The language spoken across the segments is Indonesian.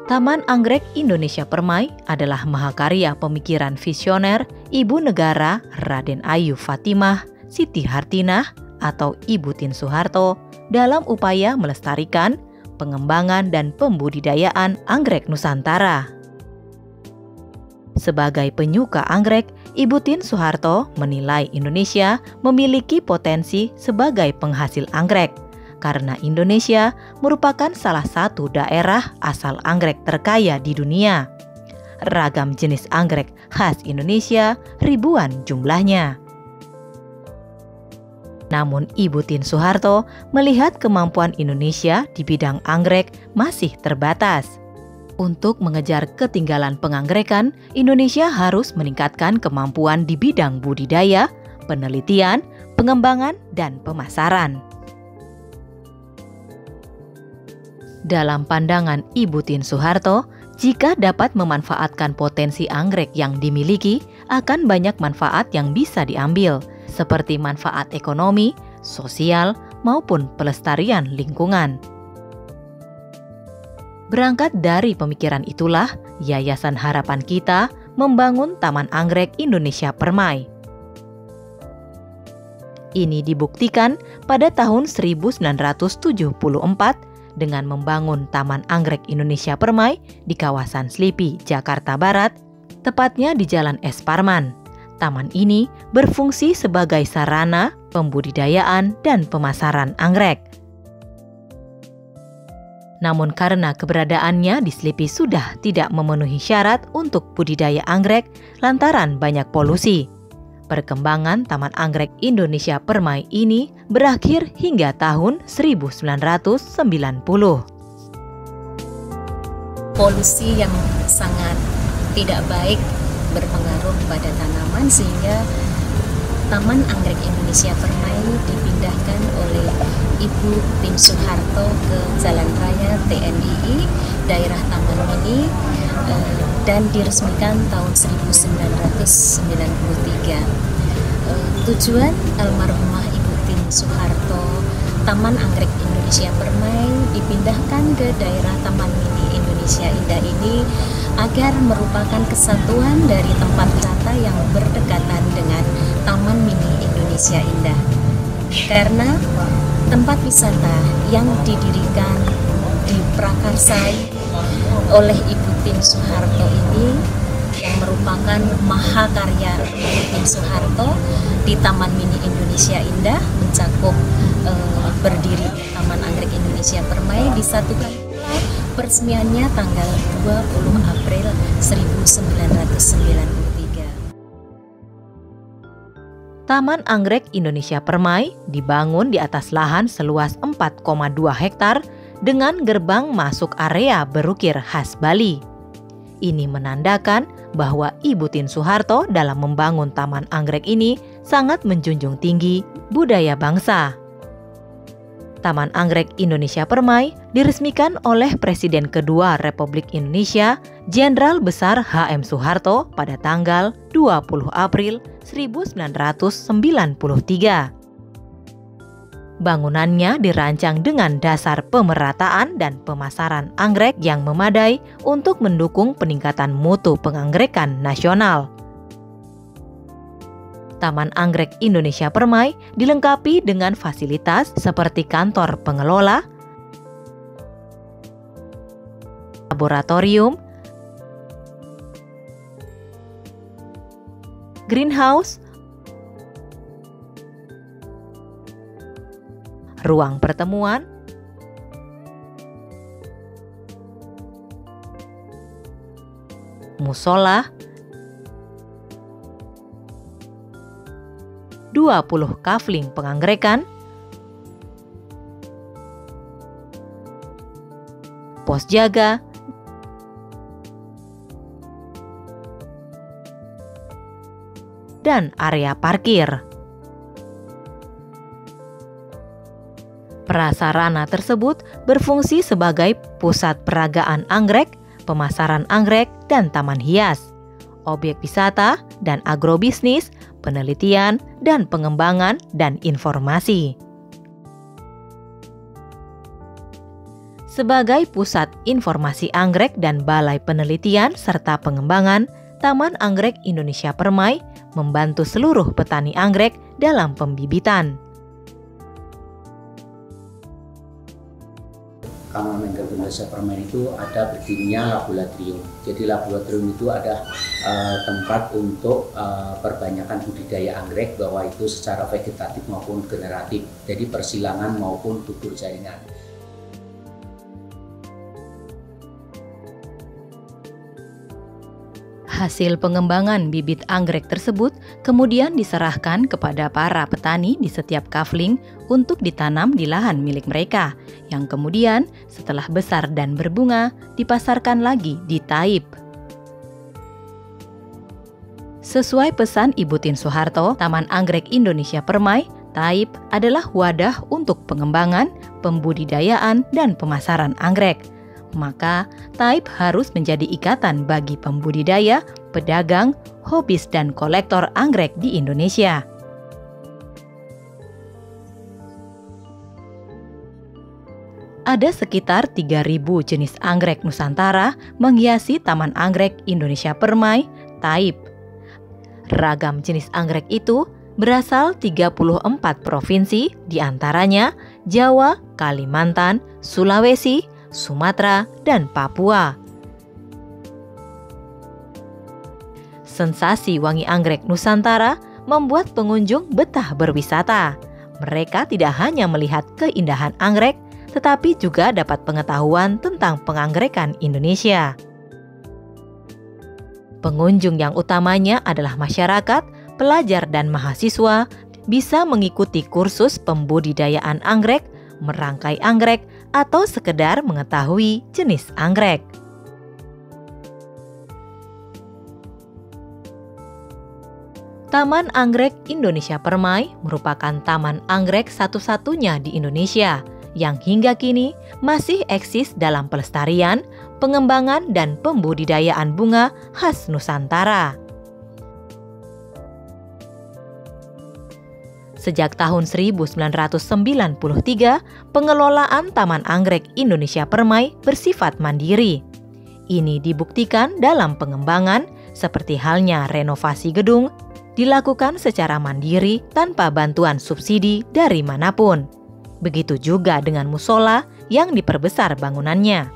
Taman Anggrek Indonesia Permai adalah mahakarya pemikiran visioner Ibu Negara Raden Ayu Fatimah Siti Hartinah atau Ibu Tien Soeharto dalam upaya melestarikan, pengembangan dan pembudidayaan anggrek Nusantara. Sebagai penyuka anggrek, Ibu Tien Soeharto menilai Indonesia memiliki potensi sebagai penghasil anggrek, karena Indonesia merupakan salah satu daerah asal anggrek terkaya di dunia. Ragam jenis anggrek khas Indonesia ribuan jumlahnya. Namun Ibu Tien Soeharto melihat kemampuan Indonesia di bidang anggrek masih terbatas. Untuk mengejar ketinggalan penganggerekan, Indonesia harus meningkatkan kemampuan di bidang budidaya, penelitian, pengembangan, dan pemasaran. Dalam pandangan Ibu Tien Soeharto, jika dapat memanfaatkan potensi anggrek yang dimiliki, akan banyak manfaat yang bisa diambil, seperti manfaat ekonomi, sosial, maupun pelestarian lingkungan. Berangkat dari pemikiran itulah, Yayasan Harapan Kita membangun Taman Anggrek Indonesia Permai. Ini dibuktikan pada tahun 1974 dengan membangun Taman Anggrek Indonesia Permai di kawasan Slipi, Jakarta Barat, tepatnya di Jalan Es Parman. Taman ini berfungsi sebagai sarana pembudidayaan dan pemasaran anggrek. Namun karena keberadaannya di Slipi sudah tidak memenuhi syarat untuk budidaya anggrek lantaran banyak polusi, perkembangan Taman Anggrek Indonesia Permai ini berakhir hingga tahun 1990. Polusi yang sangat tidak baik berpengaruh pada tanaman sehingga Taman Anggrek Indonesia Permai dipindahkan oleh Ibu Tien Soeharto ke Jalan Raya TNI, daerah Taman Mini, dan diresmikan tahun 1993. Tujuan almarhumah Ibu Tien Soeharto, Taman Anggrek Indonesia Permai dipindahkan ke daerah Taman Mini Indonesia Indah ini agar merupakan kesatuan dari tempat wisata yang berdekatan dengan Taman Mini Indonesia Indah. Karena tempat wisata yang didirikan, diprakarsai oleh Ibu Tien Soeharto ini yang merupakan mahakarya Ibu Tien Soeharto di Taman Mini Indonesia Indah mencakup berdiri Taman Anggrek Indonesia Permai disatukan pula peresmiannya tanggal 20 April 1993. Taman Anggrek Indonesia Permai dibangun di atas lahan seluas 4,2 hektar dengan gerbang masuk area berukir khas Bali. Ini menandakan bahwa Ibu Tien Soeharto dalam membangun Taman Anggrek ini sangat menjunjung tinggi budaya bangsa. Taman Anggrek Indonesia Permai diresmikan oleh Presiden kedua Republik Indonesia, Jenderal Besar H.M. Soeharto pada tanggal 20 April 1993. Bangunannya dirancang dengan dasar pemerataan dan pemasaran anggrek yang memadai untuk mendukung peningkatan mutu penganggerekan nasional. Taman Anggrek Indonesia Permai dilengkapi dengan fasilitas seperti kantor pengelola, laboratorium, greenhouse, ruang pertemuan, musola, 20 kafling penganggerekan, pos jaga, dan area parkir. Prasarana tersebut berfungsi sebagai pusat peragaan anggrek, pemasaran anggrek, dan taman hias, objek wisata dan agrobisnis, penelitian dan pengembangan dan informasi. Sebagai pusat informasi anggrek dan balai penelitian serta pengembangan, Taman Anggrek Indonesia Permai membantu seluruh petani anggrek dalam pembibitan. Taman Anggrek Indonesia Permai itu ada berdirinya laboratorium. Jadi laboratorium itu ada tempat untuk perbanyakan budidaya anggrek, bahwa itu secara vegetatif maupun generatif. Jadi persilangan maupun tutur jaringan. Hasil pengembangan bibit anggrek tersebut kemudian diserahkan kepada para petani di setiap kafling untuk ditanam di lahan milik mereka, yang kemudian setelah besar dan berbunga dipasarkan lagi di Taib. Sesuai pesan Ibu Tien Soeharto, Taman Anggrek Indonesia Permai, Taib adalah wadah untuk pengembangan, pembudidayaan, dan pemasaran anggrek. Maka Taib harus menjadi ikatan bagi pembudidaya, pedagang, hobis, dan kolektor anggrek di Indonesia. Ada sekitar 3.000 jenis anggrek Nusantara menghiasi Taman Anggrek Indonesia Permai, Taib. Ragam jenis anggrek itu berasal 34 provinsi, diantaranya Jawa, Kalimantan, Sulawesi, Sumatera, dan Papua. Sensasi wangi anggrek Nusantara membuat pengunjung betah berwisata. Mereka tidak hanya melihat keindahan anggrek, tetapi juga dapat pengetahuan tentang penganggerekan Indonesia. Pengunjung yang utamanya adalah masyarakat, pelajar, dan mahasiswa bisa mengikuti kursus pembudidayaan anggrek, merangkai anggrek, atau sekedar mengetahui jenis anggrek. Taman Anggrek Indonesia Permai merupakan taman anggrek satu-satunya di Indonesia yang hingga kini masih eksis dalam pelestarian, pengembangan, dan pembudidayaan bunga khas Nusantara. Sejak tahun 1993, pengelolaan Taman Anggrek Indonesia Permai bersifat mandiri. Ini dibuktikan dalam pengembangan, seperti halnya renovasi gedung, dilakukan secara mandiri tanpa bantuan subsidi dari manapun. Begitu juga dengan musola yang diperbesar bangunannya.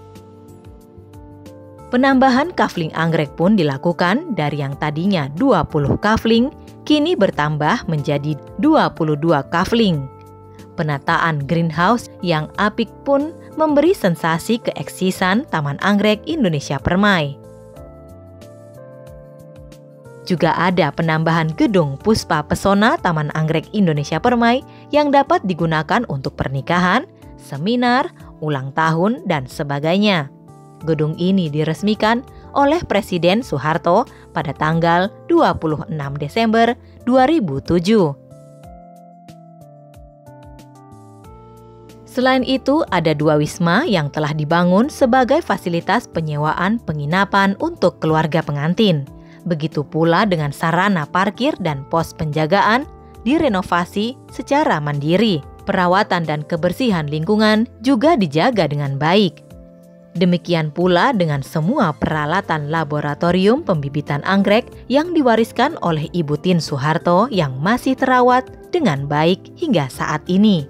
Penambahan kafling anggrek pun dilakukan dari yang tadinya 20 kafling, kini bertambah menjadi 22 kafling. Penataan greenhouse yang apik pun memberi sensasi keeksisan Taman Anggrek Indonesia Permai. Juga ada penambahan gedung Puspa Pesona Taman Anggrek Indonesia Permai yang dapat digunakan untuk pernikahan, seminar, ulang tahun, dan sebagainya. Gedung ini diresmikan oleh Presiden Soeharto pada tanggal 26 Desember 2007. Selain itu, ada 2 wisma yang telah dibangun sebagai fasilitas penyewaan penginapan untuk keluarga pengantin. Begitu pula dengan sarana parkir dan pos penjagaan direnovasi secara mandiri. Perawatan dan kebersihan lingkungan juga dijaga dengan baik. Demikian pula dengan semua peralatan laboratorium pembibitan anggrek yang diwariskan oleh Ibu Tien Soeharto yang masih terawat dengan baik hingga saat ini.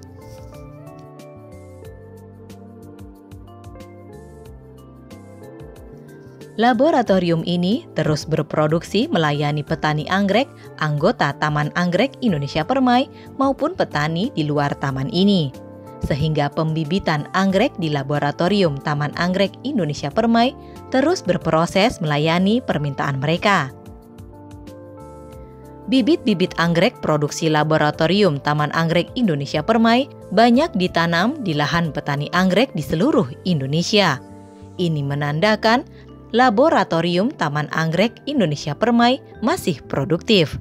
Laboratorium ini terus berproduksi melayani petani anggrek, anggota Taman Anggrek Indonesia Permai maupun petani di luar taman ini. Sehingga pembibitan anggrek di laboratorium Taman Anggrek Indonesia Permai terus berproses melayani permintaan mereka. Bibit-bibit anggrek produksi laboratorium Taman Anggrek Indonesia Permai banyak ditanam di lahan petani anggrek di seluruh Indonesia. Ini menandakan laboratorium Taman Anggrek Indonesia Permai masih produktif.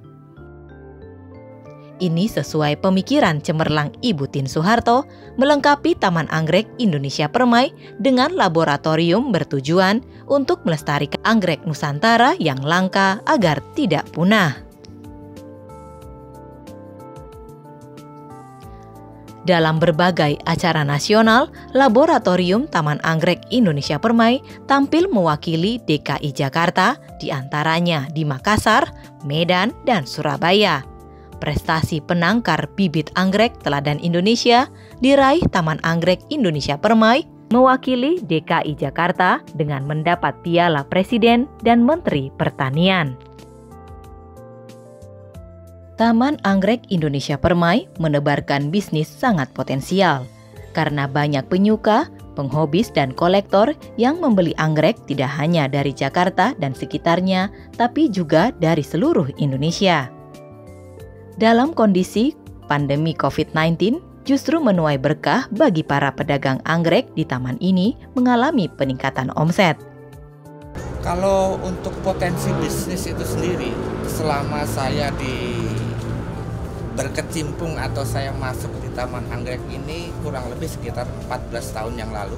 Ini sesuai pemikiran cemerlang Ibu Tien Soeharto melengkapi Taman Anggrek Indonesia Permai dengan laboratorium bertujuan untuk melestarikan anggrek Nusantara yang langka agar tidak punah. Dalam berbagai acara nasional, Laboratorium Taman Anggrek Indonesia Permai tampil mewakili DKI Jakarta, diantaranya di Makassar, Medan, dan Surabaya. Prestasi penangkar bibit anggrek teladan Indonesia diraih Taman Anggrek Indonesia Permai mewakili DKI Jakarta dengan mendapat Piala Presiden dan Menteri Pertanian. Taman Anggrek Indonesia Permai menebarkan bisnis sangat potensial karena banyak penyuka, penghobis, dan kolektor yang membeli anggrek tidak hanya dari Jakarta dan sekitarnya, tapi juga dari seluruh Indonesia. Dalam kondisi pandemi COVID-19, justru menuai berkah bagi para pedagang anggrek di taman ini mengalami peningkatan omset. Kalau untuk potensi bisnis itu sendiri, selama saya berkecimpung atau saya masuk di Taman Anggrek ini kurang lebih sekitar 14 tahun yang lalu.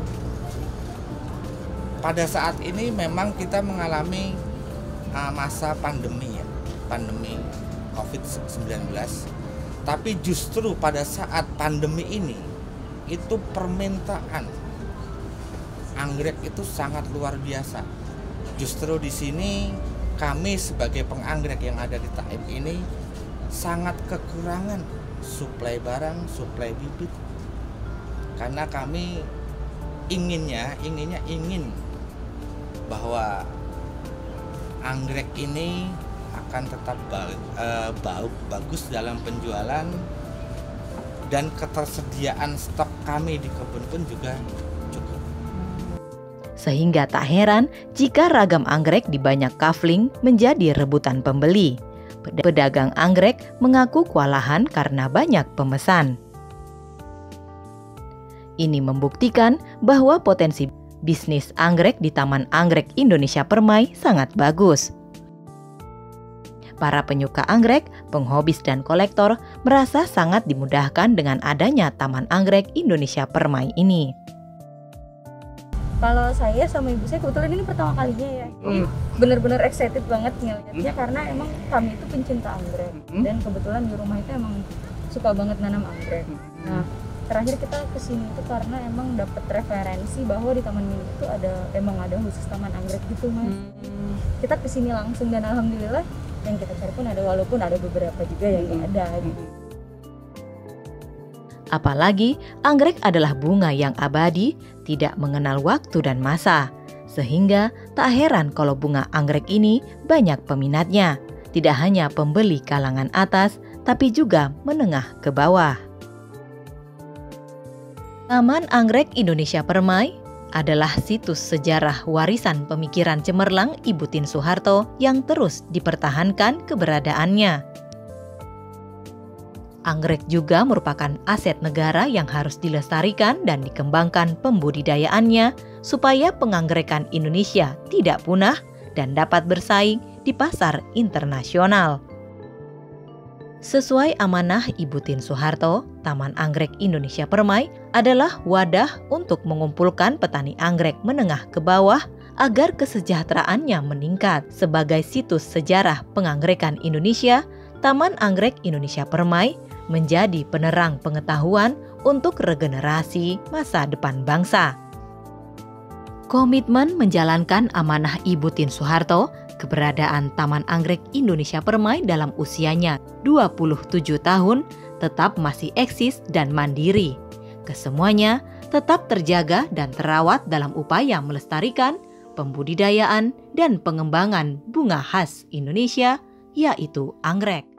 Pada saat ini memang kita mengalami masa pandemi ya, pandemi COVID-19. Tapi justru pada saat pandemi ini itu permintaan anggrek itu sangat luar biasa. Justru di sini kami sebagai penganggrek yang ada di Taim ini sangat kekurangan suplai barang, suplai bibit. Karena kami ingin bahwa anggrek ini akan tetap bagus dalam penjualan, dan ketersediaan stok kami di kebun pun juga cukup. Sehingga tak heran jika ragam anggrek di banyak kafling menjadi rebutan pembeli. Pedagang anggrek mengaku kewalahan karena banyak pemesan. Ini membuktikan bahwa potensi bisnis anggrek di Taman Anggrek Indonesia Permai sangat bagus. Para penyuka anggrek, penghobis, dan kolektor merasa sangat dimudahkan dengan adanya Taman Anggrek Indonesia Permai ini. Kalau saya sama ibu saya kebetulan ini pertama kalinya ya, jadi bener-bener excited banget ngeliatnya karena emang kami itu pencinta anggrek dan kebetulan di rumah itu emang suka banget nanam anggrek. Nah, terakhir kita kesini itu karena emang dapat referensi bahwa di Taman Mini itu emang ada khusus Taman Anggrek gitu mas. Kita kesini langsung dan alhamdulillah yang kita cari pun ada, walaupun ada beberapa juga yang nggak ada gitu. Apalagi anggrek adalah bunga yang abadi, tidak mengenal waktu dan masa. Sehingga tak heran kalau bunga anggrek ini banyak peminatnya. Tidak hanya pembeli kalangan atas, tapi juga menengah ke bawah. Taman Anggrek Indonesia Permai adalah situs sejarah warisan pemikiran cemerlang Ibu Tien Soeharto yang terus dipertahankan keberadaannya. Anggrek juga merupakan aset negara yang harus dilestarikan dan dikembangkan pembudidayaannya supaya penganggerekan Indonesia tidak punah dan dapat bersaing di pasar internasional. Sesuai amanah Ibu Tien Soeharto, Taman Anggrek Indonesia Permai adalah wadah untuk mengumpulkan petani anggrek menengah ke bawah agar kesejahteraannya meningkat. Sebagai situs sejarah penganggerekan Indonesia, Taman Anggrek Indonesia Permai menjadi penerang pengetahuan untuk regenerasi masa depan bangsa. Komitmen menjalankan amanah Ibu Tien Soeharto, keberadaan Taman Anggrek Indonesia Permai dalam usianya 27 tahun tetap masih eksis dan mandiri. Kesemuanya tetap terjaga dan terawat dalam upaya melestarikan, pembudidayaan, dan pengembangan bunga khas Indonesia, yaitu anggrek.